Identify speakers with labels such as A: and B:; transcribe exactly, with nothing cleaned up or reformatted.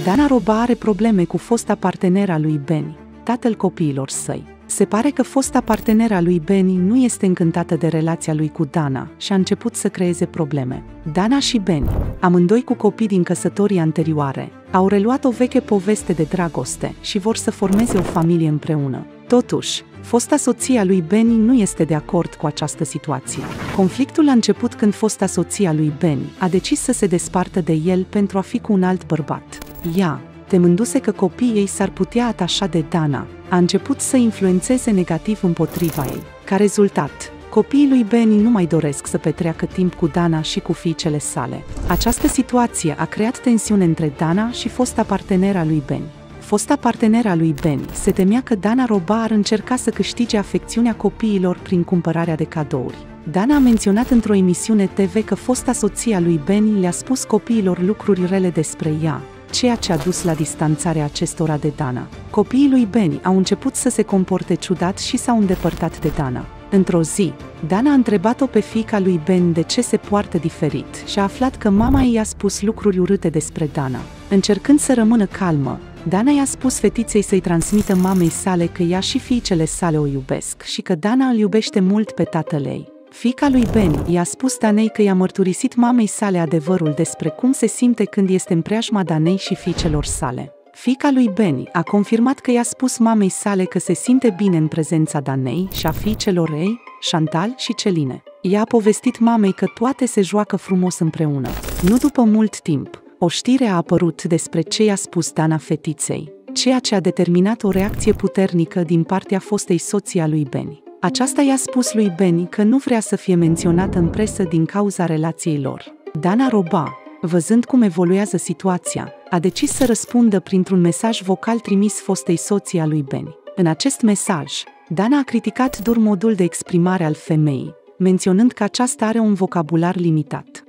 A: Dana Roba are probleme cu fosta parteneră a lui Benny, tatăl copiilor săi. Se pare că fosta parteneră a lui Benny nu este încântată de relația lui cu Dana și a început să creeze probleme. Dana și Benny, amândoi cu copii din căsătorii anterioare, au reluat o veche poveste de dragoste și vor să formeze o familie împreună. Totuși, fosta soție a lui Benny nu este de acord cu această situație. Conflictul a început când fosta soție a lui Benny a decis să se despartă de el pentru a fi cu un alt bărbat. Ea, temându-se că copiii ei s-ar putea atașa de Dana, a început să influențeze negativ împotriva ei. Ca rezultat, copiii lui Benny nu mai doresc să petreacă timp cu Dana și cu fiicele sale. Această situație a creat tensiune între Dana și fosta parteneră a lui Benny. Fosta parteneră a lui Benny se temea că Dana Roba ar încerca să câștige afecțiunea copiilor prin cumpărarea de cadouri. Dana a menționat într-o emisiune T V că fosta soție a lui Benny le-a spus copiilor lucruri rele despre ea, ceea ce a dus la distanțarea acestora de Dana. Copiii lui Benny au început să se comporte ciudat și s-au îndepărtat de Dana. Într-o zi, Dana a întrebat-o pe fiica lui Benny de ce se poartă diferit și a aflat că mama ei i-a spus lucruri urâte despre Dana. Încercând să rămână calmă, Dana i-a spus fetiței să-i transmită mamei sale că ea și fiicele sale o iubesc și că Dana îl iubește mult pe tatăl ei. Fiica lui Benny i-a spus Danei că i-a mărturisit mamei sale adevărul despre cum se simte când este în preajma Danei și fiicelor sale. Fiica lui Benny a confirmat că i-a spus mamei sale că se simte bine în prezența Danei și a fiicelor ei, Chantal și Celine. Ea a povestit mamei că toate se joacă frumos împreună. Nu după mult timp, o știre a apărut despre ce i-a spus Dana fetiței, ceea ce a determinat o reacție puternică din partea fostei soții a lui Benny. Aceasta i-a spus lui Benny că nu vrea să fie menționată în presă din cauza relației lor. Dana Roba, văzând cum evoluează situația, a decis să răspundă printr-un mesaj vocal trimis fostei soții a lui Benny. În acest mesaj, Dana a criticat dur modul de exprimare al femeii, menționând că aceasta are un vocabular limitat.